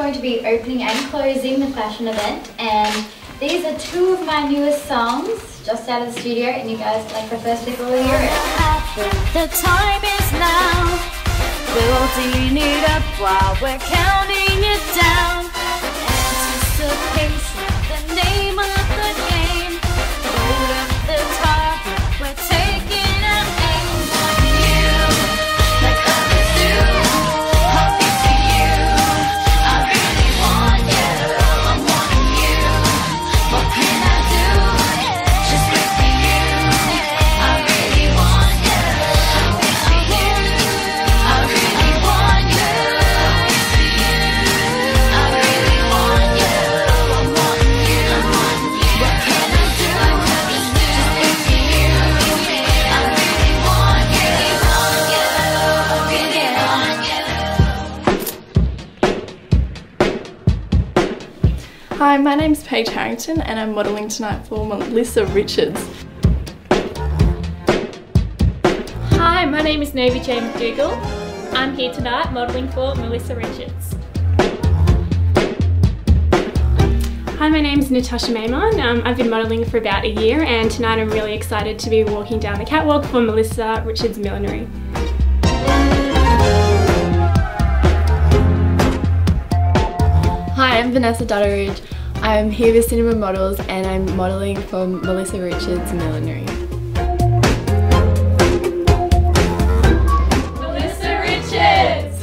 going to be opening and closing the fashion event, and these are two of my newest songs just out of the studio, and you guys like the first bit, will hear it. The time is now. Building it up while we're counting it down. Anticipation, the name of the game. Hold up the target, we're taking our aim on you, like others do. Happy for you, I really want you. I'm wanting you. What can I do? Just wait for you. I really want you. Happy for you, I really want you. I really want you. I'm wanting you. What can I do? Just wait for you. I really want you. Really want you. Hi, my name's Paige Harrington and I'm modelling tonight for Melissa Richards. Hi, my name is Novi J. McDougall. I'm here tonight modelling for Melissa Richards. Hi, my name is Natasha Maimon. I've been modelling for about a year, and tonight I'm really excited to be walking down the catwalk for Melissa Richards Millinery. Hi, I'm Vanessa Dutteridge. I'm here with Cinema Models and I'm modelling for Melissa Richards Millinery. Melissa Richards!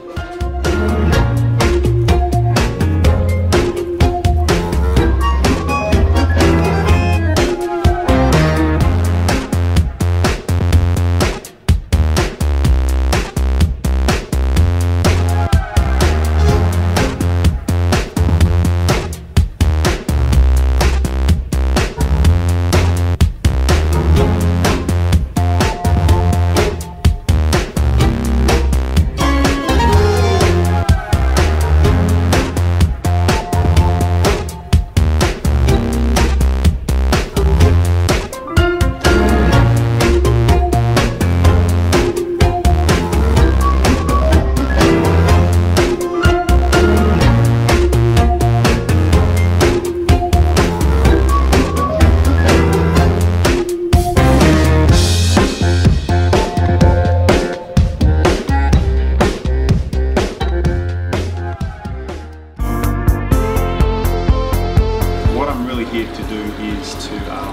Here to do is to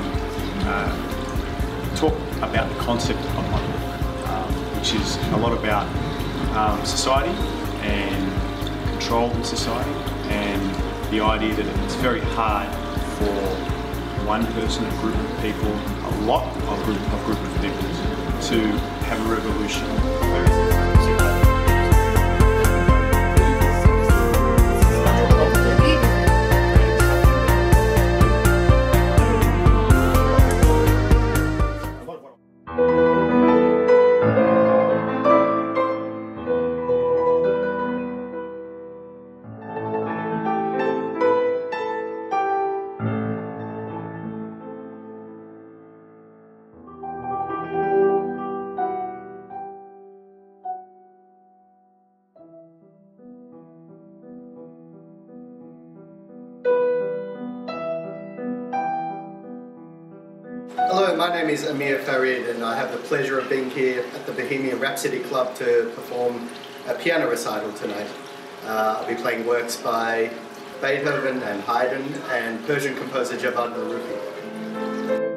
talk about the concept of modelling, which is a lot about society and control in society, and the idea that it's very hard for one person, a group of people, a lot of group of people to have a revolution. Hello, my name is Amir Farid and I have the pleasure of being here at the Bohemian Rhapsody Club to perform a piano recital tonight. I'll be playing works by Beethoven and Haydn and Persian composer Javad Marufi.